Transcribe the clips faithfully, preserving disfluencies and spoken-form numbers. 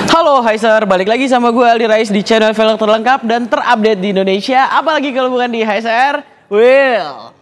Halo Hiser, balik lagi sama gue Aldi Rais di channel velg terlengkap dan terupdate di Indonesia. Apalagi kalau bukan di Hiser Wheel.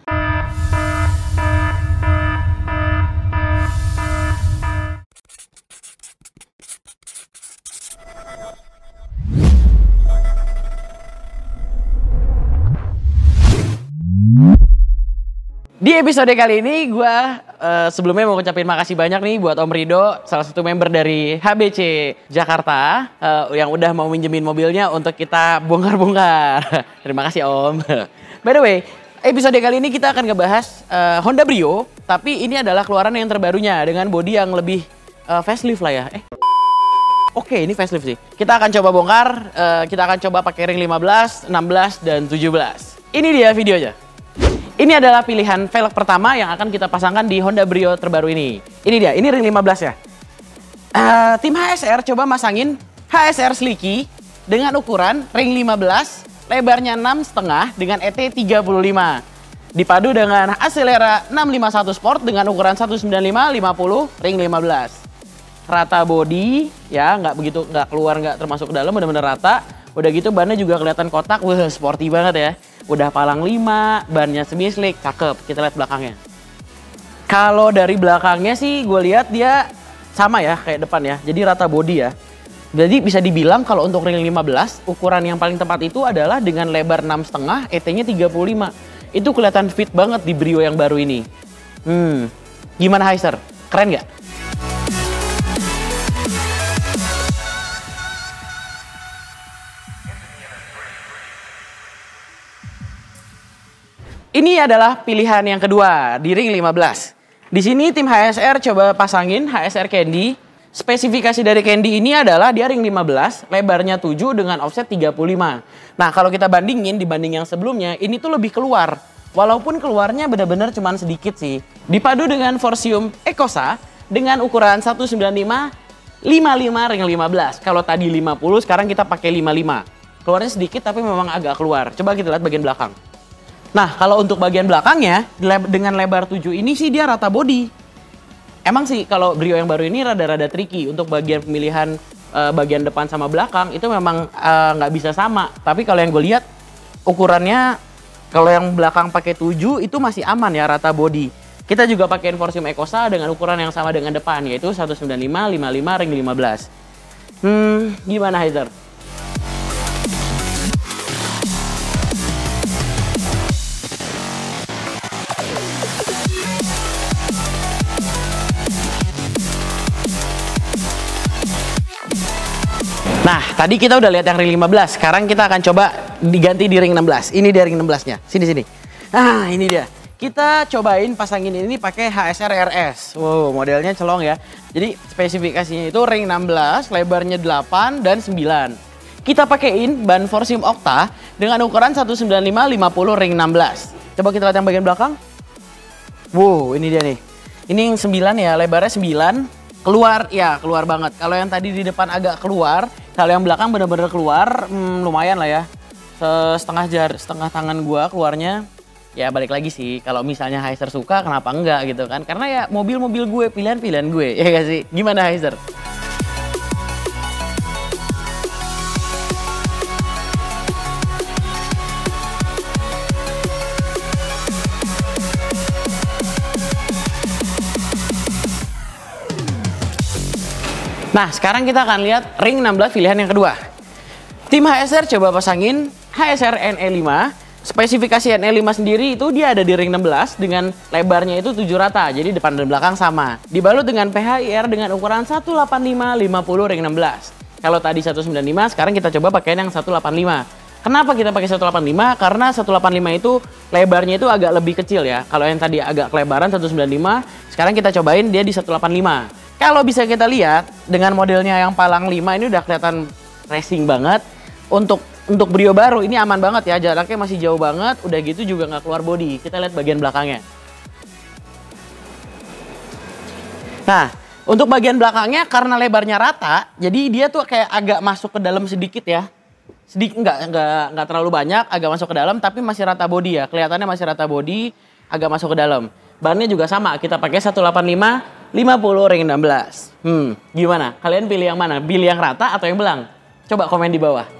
Di episode kali ini gue uh, sebelumnya mau ngucapin makasih banyak nih buat Om Rido, salah satu member dari H B C Jakarta uh, yang udah mau minjemin mobilnya untuk kita bongkar-bongkar. Terima kasih Om. By the way, episode kali ini kita akan ngebahas uh, Honda Brio, tapi ini adalah keluaran yang terbarunya dengan bodi yang lebih uh, facelift lah ya. Eh. Oke, ini facelift sih. Kita akan coba bongkar, uh, kita akan coba pakai ring lima belas, enam belas, dan tujuh belas. Ini dia videonya. Ini adalah pilihan velg pertama yang akan kita pasangkan di Honda Brio terbaru ini. Ini dia, ini ring lima belas ya. Uh, tim H S R coba masangin H S R Slicky dengan ukuran ring lima belas, lebarnya enam koma lima dengan E T tiga puluh lima. Dipadu dengan Accelera enam lima satu Sport dengan ukuran seratus sembilan puluh lima lima puluh ring lima belas. Rata body, ya nggak begitu, nggak keluar, nggak termasuk ke dalam, bener-bener rata. Udah gitu bannya juga kelihatan kotak, wah sporty banget ya. Udah palang lima, bannya semi slick, cakep. Kita lihat belakangnya. Kalau dari belakangnya sih gue lihat dia sama ya kayak depan ya. Jadi rata body ya. Jadi bisa dibilang kalau untuk ring lima belas, ukuran yang paling tepat itu adalah dengan lebar enam koma lima, E T-nya tiga puluh lima. Itu kelihatan fit banget di Brio yang baru ini. Hmm, gimana Hiser? Keren nggak? Ini adalah pilihan yang kedua di ring lima belas. Di sini tim H S R coba pasangin H S R Candy. Spesifikasi dari Candy ini adalah dia ring lima belas, lebarnya tujuh dengan offset tiga puluh lima. Nah, kalau kita bandingin dibanding yang sebelumnya, ini tuh lebih keluar. Walaupun keluarnya benar-benar cuman sedikit sih. Dipadu dengan Forcium Ecosa dengan ukuran seratus sembilan puluh lima lima puluh lima ring lima belas. Kalau tadi lima puluh, sekarang kita pakai lima puluh lima. Keluarnya sedikit tapi memang agak keluar. Coba kita lihat bagian belakang. Nah, kalau untuk bagian belakangnya, dengan lebar tujuh ini sih dia rata body. Emang sih kalau Brio yang baru ini rada-rada tricky. Untuk bagian pemilihan uh, bagian depan sama belakang, itu memang nggak uh, bisa sama. Tapi kalau yang gue lihat, ukurannya, kalau yang belakang pakai tujuh, itu masih aman ya, rata body. Kita juga pakai Forcium Ecosa dengan ukuran yang sama dengan depan, yaitu seratus sembilan puluh lima lima puluh lima ring lima belas. Hmm, gimana Hiser? Nah, tadi kita udah lihat yang ring lima belas. Sekarang kita akan coba diganti di ring enam belas. Ini dia ring enam belas-nya. Sini, sini. Nah, ini dia. Kita cobain pasangin ini pakai H S R R S. Wow, modelnya celong ya. Jadi, spesifikasinya itu ring enam belas, lebarnya delapan dan sembilan. Kita pakaiin ban Forcium Octa dengan ukuran seratus sembilan puluh lima lima puluh ring enam belas. Coba kita lihat yang bagian belakang. Wow, ini dia nih. Ini yang sembilan ya, lebarnya sembilan. Keluar, ya keluar banget. Kalau yang tadi di depan agak keluar, kalau yang belakang bener-bener keluar, hmm, lumayan lah ya. Setengah jar, setengah tangan gua keluarnya. Ya balik lagi sih, kalau misalnya Hiser suka, kenapa enggak gitu kan? Karena ya mobil-mobil gue, pilihan-pilihan gue, ya gak sih? Gimana Hiser? Nah, sekarang kita akan lihat ring enam belas pilihan yang kedua. Tim H S R coba pasangin H S R N E lima. Spesifikasi N E lima sendiri itu dia ada di ring enam belas dengan lebarnya itu tujuh rata. Jadi depan dan belakang sama. Dibalut dengan P H I R dengan ukuran seratus delapan puluh lima lima puluh ring enam belas. Kalau tadi seratus sembilan puluh lima, sekarang kita coba pakai yang seratus delapan puluh lima. Kenapa kita pakai seratus delapan puluh lima? Karena seratus delapan puluh lima itu lebarnya itu agak lebih kecil ya. Kalau yang tadi agak kelebaran seratus sembilan puluh lima, sekarang kita cobain dia di seratus delapan puluh lima. Kalau bisa kita lihat dengan modelnya yang palang lima ini udah kelihatan racing banget. Untuk untuk Brio baru ini aman banget ya, jaraknya masih jauh banget. Udah gitu juga nggak keluar body. Kita lihat bagian belakangnya. Nah, untuk bagian belakangnya karena lebarnya rata, jadi dia tuh kayak agak masuk ke dalam sedikit ya. Sedikit nggak nggak nggak terlalu banyak, agak masuk ke dalam tapi masih rata body ya. Kelihatannya masih rata body, agak masuk ke dalam. Bannya juga sama, kita pakai seratus delapan puluh lima lima puluh ring enam belas. Hmm, gimana? Kalian pilih yang mana? Pilih yang rata atau yang belang? Coba komen di bawah.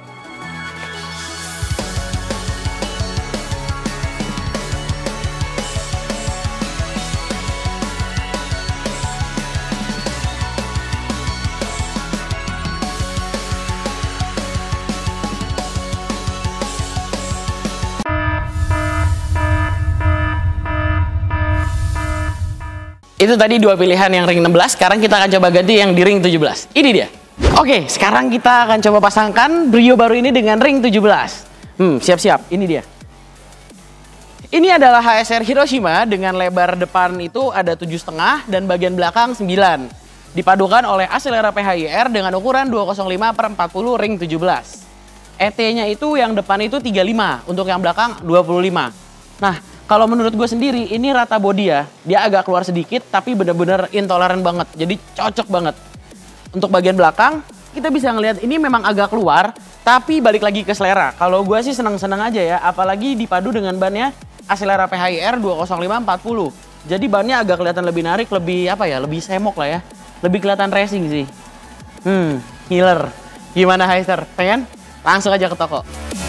Itu tadi dua pilihan yang ring enam belas, sekarang kita akan coba ganti yang di ring tujuh belas. Ini dia. Oke, sekarang kita akan coba pasangkan Brio baru ini dengan ring tujuh belas. Hmm, siap-siap, ini dia. Ini adalah H S R Hiroshima dengan lebar depan itu ada tujuh koma lima dan bagian belakang sembilan. Dipadukan oleh Acelera P H I R dengan ukuran dua nol lima per empat puluh ring tujuh belas. E T-nya itu yang depan itu tiga puluh lima, untuk yang belakang dua puluh lima. Nah, kalau menurut gue sendiri, ini rata body ya. Dia agak keluar sedikit, tapi bener-bener intoleran banget. Jadi cocok banget. Untuk bagian belakang, kita bisa ngelihat ini memang agak keluar, tapi balik lagi ke selera. Kalau gue sih seneng-seneng aja ya, apalagi dipadu dengan bannya Acelera P H I R dua nol lima empat puluh. Jadi bannya agak kelihatan lebih narik, lebih apa ya, lebih semok lah ya. Lebih kelihatan racing sih. Hmm, killer. Gimana Heiser? Pengen? Langsung aja ke toko.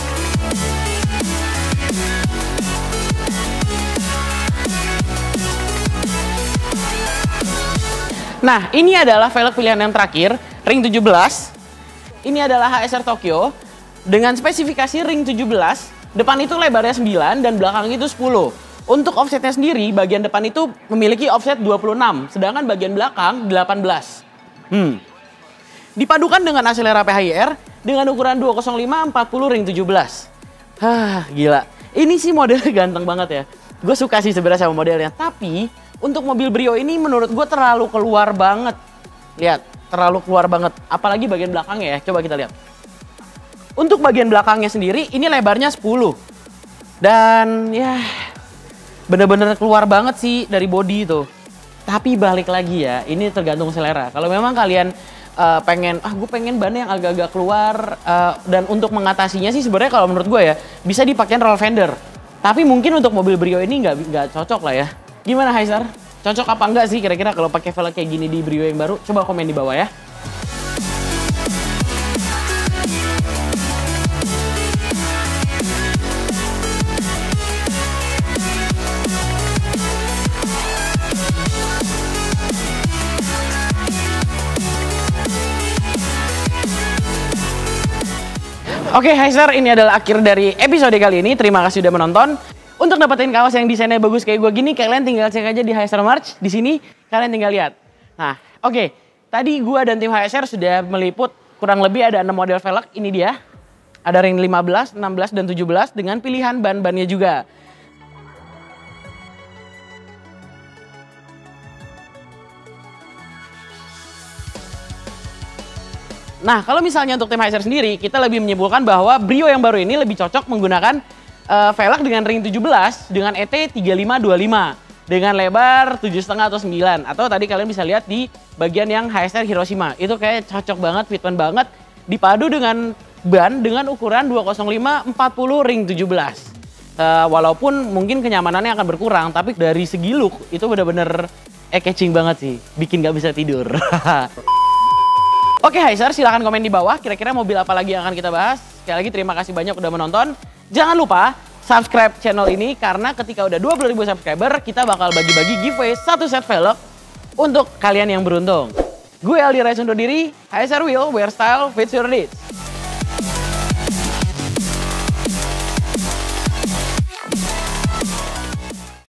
Nah, ini adalah velg pilihan yang terakhir, ring tujuh belas. Ini adalah H S R Tokyo dengan spesifikasi ring tujuh belas. Depan itu lebarnya sembilan dan belakang itu sepuluh. Untuk offsetnya sendiri, bagian depan itu memiliki offset dua puluh enam, sedangkan bagian belakang delapan belas. Hmm. Dipadukan dengan Acelera P H I R dengan ukuran dua nol lima empat puluh ring tujuh belas. Hah, gila. Ini sih modelnya ganteng banget ya. Gue suka sih sebenarnya sama modelnya, tapi untuk mobil Brio ini menurut gue terlalu keluar banget. Lihat, terlalu keluar banget. Apalagi bagian belakangnya ya, coba kita lihat. Untuk bagian belakangnya sendiri, ini lebarnya sepuluh. Dan ya, bener-bener keluar banget sih dari body itu. Tapi balik lagi ya, ini tergantung selera. Kalau memang kalian uh, pengen, ah gue pengen ban yang agak-agak keluar. Uh, dan untuk mengatasinya sih sebenarnya kalau menurut gue ya, bisa dipakai roll fender. Tapi mungkin untuk mobil Brio ini nggak nggak cocok lah ya. Gimana Heiser? Cocok apa enggak sih kira-kira kalau pakai velg kayak gini di Brio yang baru? Coba komen di bawah ya. Oke Heiser, ini adalah akhir dari episode kali ini. Terima kasih sudah menonton. Untuk dapetin kaos yang desainnya bagus kayak gue gini, kalian tinggal cek aja di Heiser Merch. Di sini kalian tinggal lihat. Nah, oke. Okay. Tadi gue dan tim H S R sudah meliput kurang lebih ada enam model velg. Ini dia. Ada ring lima belas, enam belas, dan tujuh belas dengan pilihan ban-bannya juga. Nah, kalau misalnya untuk tim H S R sendiri, kita lebih menyimpulkan bahwa Brio yang baru ini lebih cocok menggunakan uh, velg dengan ring tujuh belas dengan E T tiga lima dua lima dengan lebar tujuh koma lima atau sembilan. Atau tadi kalian bisa lihat di bagian yang H S R Hiroshima. Itu kayak cocok banget, fitment banget. Dipadu dengan ban dengan ukuran dua nol lima empat puluh ring tujuh belas. Uh, walaupun mungkin kenyamanannya akan berkurang, tapi dari segi look itu bener-bener eye-catching banget sih. Bikin gak bisa tidur. Oke Heiser, silahkan komen di bawah kira-kira mobil apa lagi yang akan kita bahas. Sekali lagi terima kasih banyak udah menonton. Jangan lupa subscribe channel ini karena ketika udah dua puluh ribu subscriber kita bakal bagi-bagi giveaway satu set velg untuk kalian yang beruntung. Gue Aldi Rais undur diri, H S R Wheel, Wear Style, Fits Your Needs.